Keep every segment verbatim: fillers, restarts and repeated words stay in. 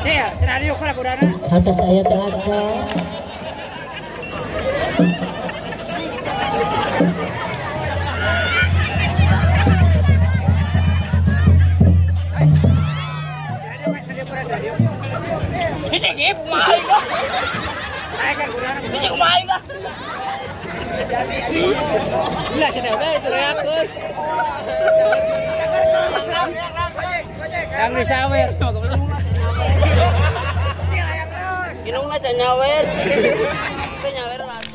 Atas saya teh aja. Ini kumain kah? Ini kumain kah? Gila sih teh itu reakeun. Yang disawer. Inungna teh nyawer. Teh nyawer lagi.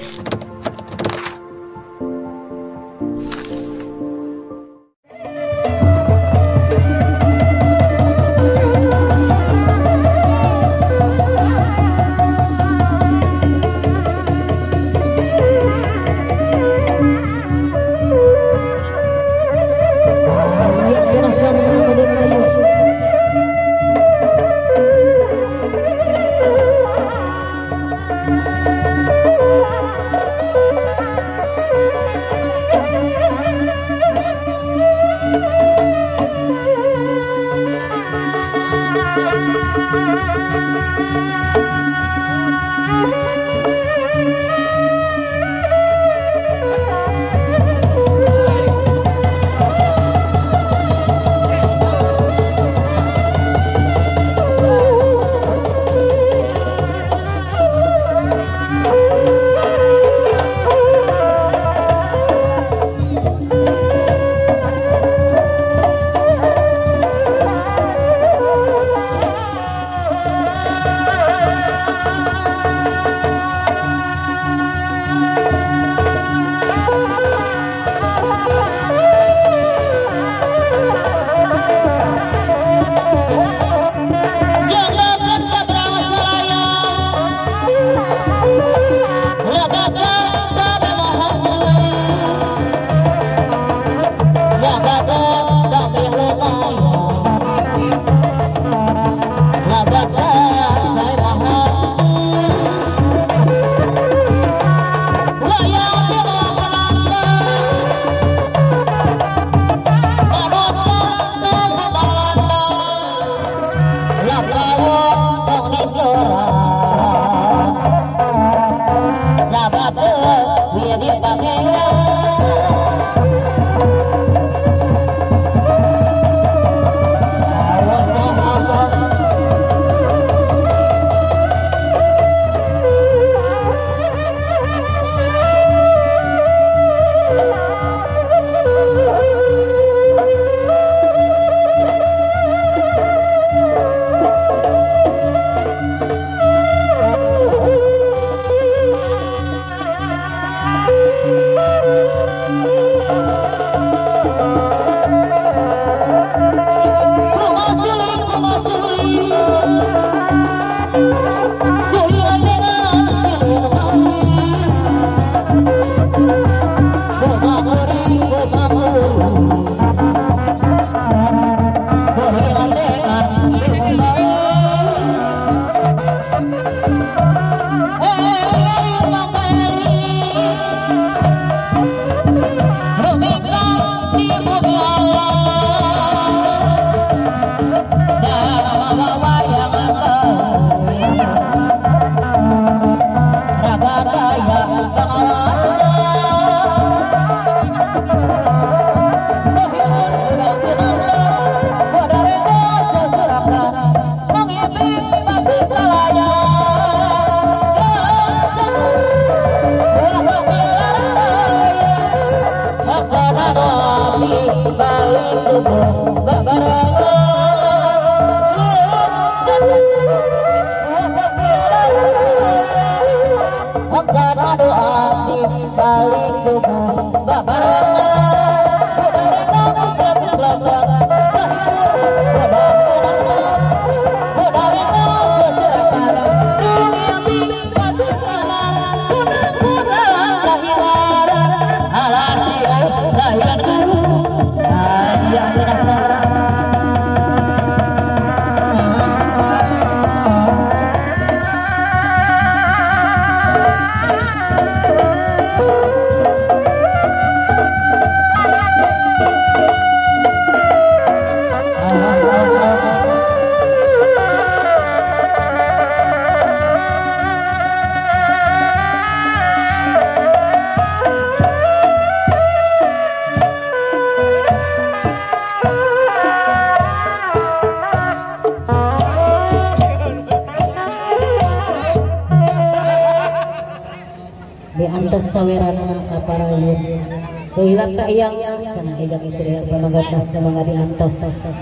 di antas sawerana kaparayu kehilang tak yang sana ejak istri pamanggat nas semangat di antas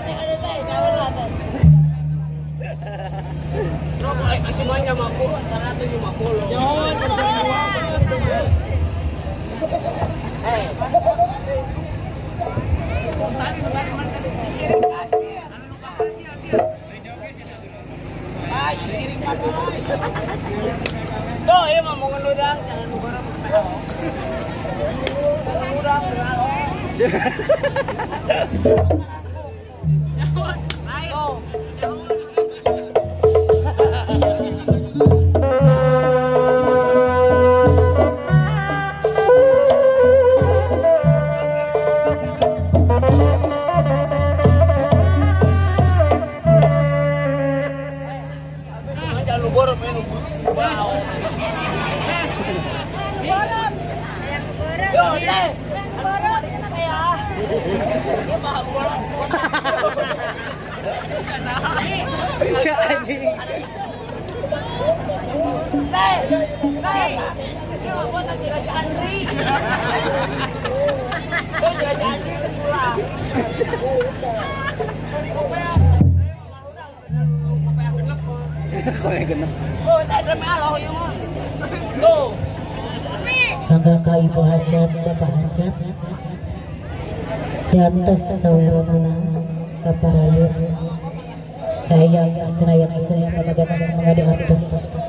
Tuh, iya mau ngeludang, jangan lupa ngeludang, kakak ibu hajat bapak hajat di atas sawerana kaparayu kayak cenayang istri yang pamanggat nas semangat di atas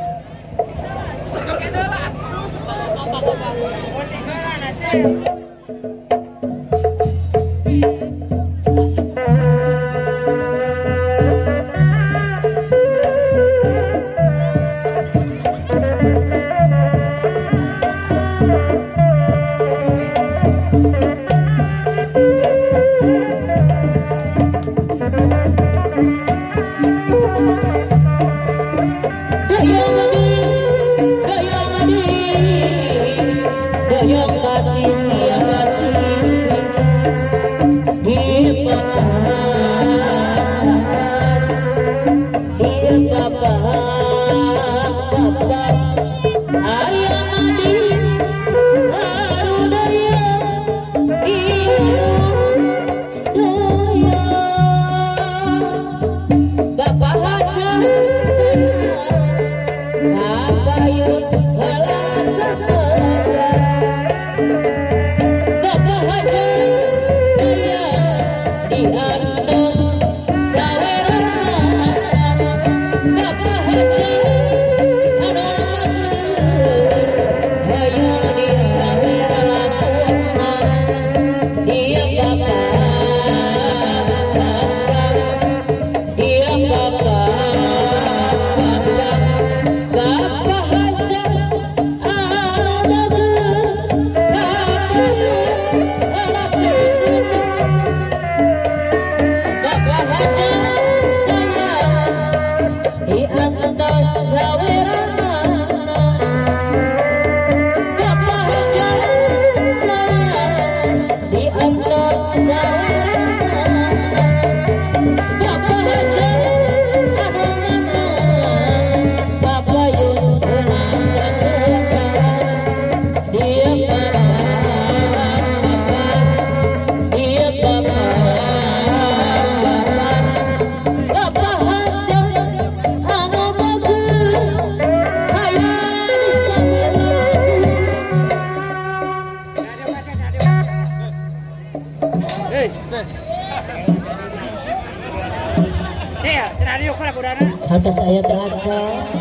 atas saya terhaca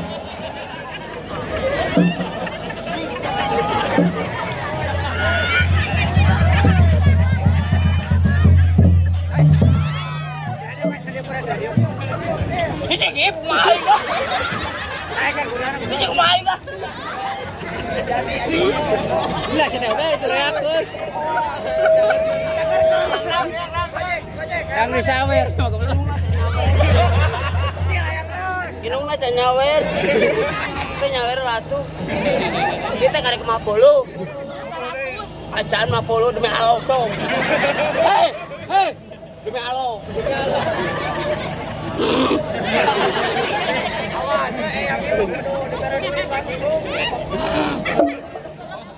Sige, pumahay ka! Sige, kumahay ka! Wala siya tayo, ito reaktor! Yang disawer! Inong na dyan nyawer! Ito nyawer ratu! Kita gak ada ke Mapolo! Ajaan Mapolo demi Allah dong! Hei! Hei! Demi Allah! Awan, eh yang itu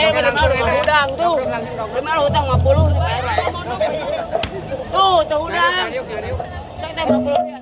teh minimal rumah hudang tuh. Minimal hutang lima puluh bayar. Tuh, tuh hudang. Saya teh lima puluh ya.